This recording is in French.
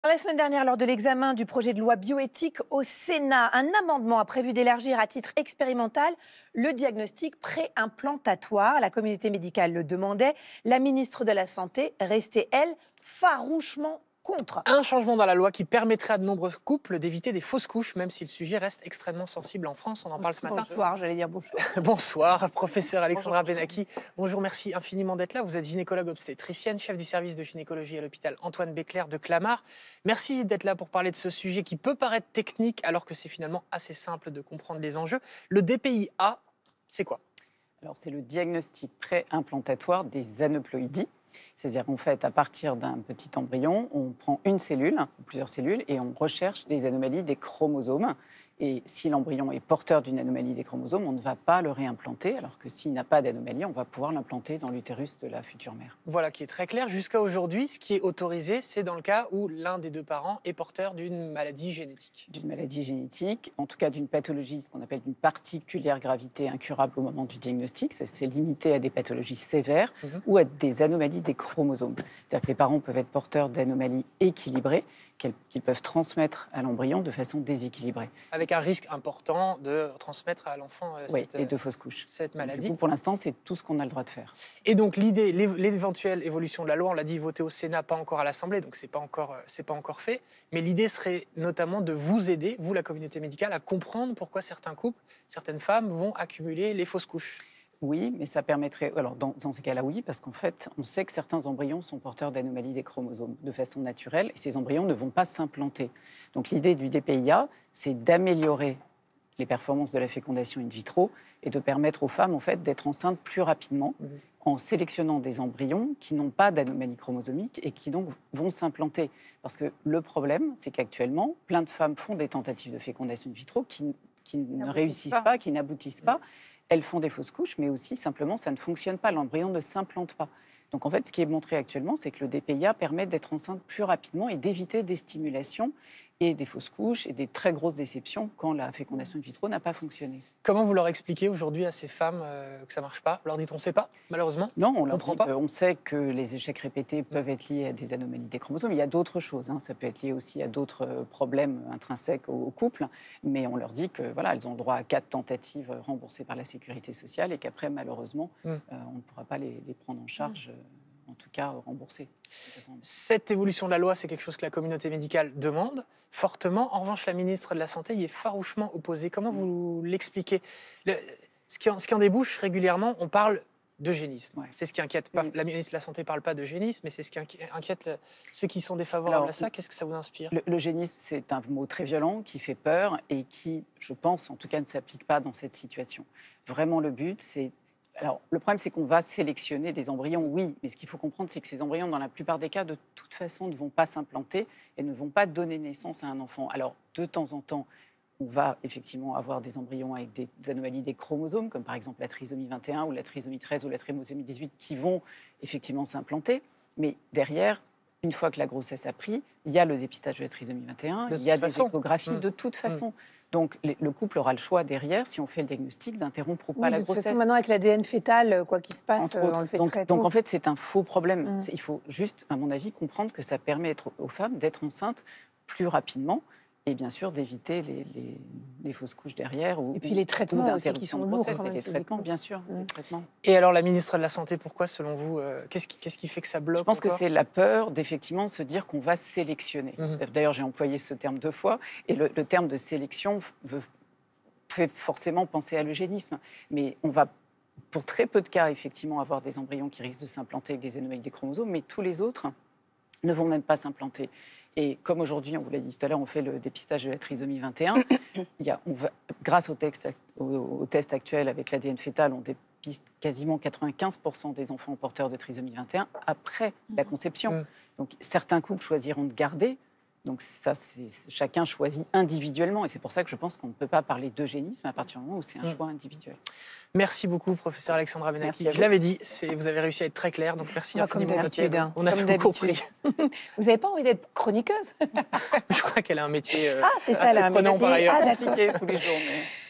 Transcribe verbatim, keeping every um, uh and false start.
La semaine dernière, lors de l'examen du projet de loi bioéthique au Sénat, un amendement a prévu d'élargir à titre expérimental le diagnostic préimplantatoire. La communauté médicale le demandait. La ministre de la Santé restait, elle, farouchement contre. Un changement dans la loi qui permettrait à de nombreux couples d'éviter des fausses couches, même si le sujet reste extrêmement sensible en France. On en parle ce matin. Bonsoir, j'allais dire bonjour. Bonsoir, professeur Alexandra Benaki. Bonjour, merci infiniment d'être là. Vous êtes gynécologue obstétricienne, chef du service de gynécologie à l'hôpital Antoine Béclair de Clamart. Merci d'être là pour parler de ce sujet qui peut paraître technique, alors que c'est finalement assez simple de comprendre les enjeux. Le D P I A, c'est quoi? Alors, c'est le diagnostic préimplantatoire des aneuploïdies. C'est-à-dire qu'en fait, à partir d'un petit embryon, on prend une cellule, ou plusieurs cellules, et on recherche des anomalies des chromosomes. Et si l'embryon est porteur d'une anomalie des chromosomes, on ne va pas le réimplanter, alors que s'il n'a pas d'anomalie, on va pouvoir l'implanter dans l'utérus de la future mère. Voilà, qui est très clair. Jusqu'à aujourd'hui, ce qui est autorisé, c'est dans le cas où l'un des deux parents est porteur d'une maladie génétique. D'une maladie génétique, en tout cas d'une pathologie, ce qu'on appelle d'une particulière gravité incurable au moment du diagnostic. C'est limité à des pathologies sévères mmh. ou à des anomalies des chromosomes. C'est-à-dire que les parents peuvent être porteurs d'anomalies équilibrées qu'ils peuvent transmettre à l'embryon de façon déséquilibrée. Avec un risque important de transmettre à l'enfant euh, oui, cette, et de fausses couches. cette maladie. Du coup, pour l'instant, c'est tout ce qu'on a le droit de faire. Et donc, l'idée, l'éventuelle évolution de la loi, on l'a dit, votée au Sénat, pas encore à l'Assemblée, donc ce n'est pas, pas encore fait. Mais l'idée serait notamment de vous aider, vous, la communauté médicale, à comprendre pourquoi certains couples, certaines femmes vont accumuler les fausses couches. Oui, mais ça permettrait... Alors, dans, dans ces cas-là, oui, parce qu'en fait, on sait que certains embryons sont porteurs d'anomalies des chromosomes de façon naturelle, et ces embryons ne vont pas s'implanter. Donc, l'idée du D P I A, c'est d'améliorer les performances de la fécondation in vitro et de permettre aux femmes, en fait, d'être enceintes plus rapidement mmh. en sélectionnant des embryons qui n'ont pas d'anomalie chromosomique et qui, donc, vont s'implanter. Parce que le problème, c'est qu'actuellement, plein de femmes font des tentatives de fécondation in vitro qui, qui ne réussissent pas, pas qui n'aboutissent mmh. pas. Elles font des fausses couches, mais aussi, simplement, ça ne fonctionne pas. L'embryon ne s'implante pas. Donc, en fait, ce qui est montré actuellement, c'est que le D P I A permet d'être enceinte plus rapidement et d'éviter des stimulations et des fausses couches et des très grosses déceptions quand la fécondation in vitro n'a pas fonctionné. Comment vous leur expliquez aujourd'hui à ces femmes euh, que ça ne marche pas? Vous leur dites on ne sait pas, malheureusement? Non, on leur dit qu'on sait que les échecs répétés peuvent être liés à des anomalies des chromosomes. Il y a d'autres choses, hein. Ça peut être lié aussi à d'autres problèmes intrinsèques au, au couple, mais on leur dit que voilà, elles ont le droit à quatre tentatives remboursées par la sécurité sociale et qu'après, malheureusement, mm. euh, on ne pourra pas les, les prendre en charge. Mm. en tout cas remboursé. Cette évolution de la loi, c'est quelque chose que la communauté médicale demande fortement. En revanche, la ministre de la Santé y est farouchement opposée. Comment vous l'expliquez? Le, ce, qui en, ce qui en débouche régulièrement, on parle d'eugénisme. Ouais. C'est ce qui inquiète. Pas, oui. La ministre de la Santé ne parle pas d'eugénisme, mais c'est ce qui inquiète le, ceux qui sont défavorables Alors, à ça. Qu'est-ce que ça vous inspire? L'eugénisme, c'est un mot très violent, qui fait peur et qui, je pense, en tout cas, ne s'applique pas dans cette situation. Vraiment, le but, c'est... Alors, le problème, c'est qu'on va sélectionner des embryons, oui, mais ce qu'il faut comprendre, c'est que ces embryons, dans la plupart des cas, de toute façon, ne vont pas s'implanter et ne vont pas donner naissance à un enfant. Alors, de temps en temps, on va effectivement avoir des embryons avec des anomalies des chromosomes, comme par exemple la trisomie vingt et un ou la trisomie treize ou la trisomie dix-huit, qui vont effectivement s'implanter. Mais derrière, une fois que la grossesse a pris, il y a le dépistage de la trisomie vingt et un, il y a des échographies, mmh. de toute façon. Mmh. Donc, les, le couple aura le choix derrière, si on fait le diagnostic, d'interrompre ou pas oui, la de grossesse. toute façon, maintenant, avec l'A D N fœtal, quoi qu'il se passe, Entre autres. on le fait donc, très donc tôt. en fait, c'est un faux problème. Mmh. Il faut juste, à mon avis, comprendre que ça permet aux femmes d'être enceintes plus rapidement et bien sûr d'éviter les, les, les fausses couches derrière. Ou, et puis les traitements aussi qui sont lourds. Et les traitements, bien sûr. Mmh. Les traitements. Et alors, la ministre de la Santé, pourquoi, selon vous, euh, qu'est-ce qui, qu'est-ce qui fait que ça bloque? Je pense encore que c'est la peur d'effectivement se dire qu'on va sélectionner. Mmh. D'ailleurs, j'ai employé ce terme deux fois. Et le, le terme de sélection veut fait forcément penser à l'eugénisme. Mais on va, pour très peu de cas, effectivement, avoir des embryons qui risquent de s'implanter avec des anomalies des chromosomes, mais tous les autres ne vont même pas s'implanter. Et comme aujourd'hui, on vous l'a dit tout à l'heure, on fait le dépistage de la trisomie vingt et un, il y a, on va, grâce au, texte, au, au test actuel avec l'A D N fœtal, on dépiste quasiment quatre-vingt-quinze pour cent des enfants porteurs de trisomie vingt et un après la conception. Mmh. Donc certains couples choisiront de garder. Donc ça, c'est, chacun choisit individuellement. Et c'est pour ça que je pense qu'on ne peut pas parler d'eugénisme à partir du moment où c'est un mmh. choix individuel. Merci beaucoup, professeur Alexandra Benaki. Je l'avais dit, c'est, vous avez réussi à être très clair. Donc merci ah, infiniment. Comme d'habitude. Hein. On a comme tout compris. Vous n'avez pas envie d'être chroniqueuse? Je crois qu'elle a un métier euh, ah, c'est ça, assez là, prenant par ailleurs. Ah, compliqué tous les jours. Mais...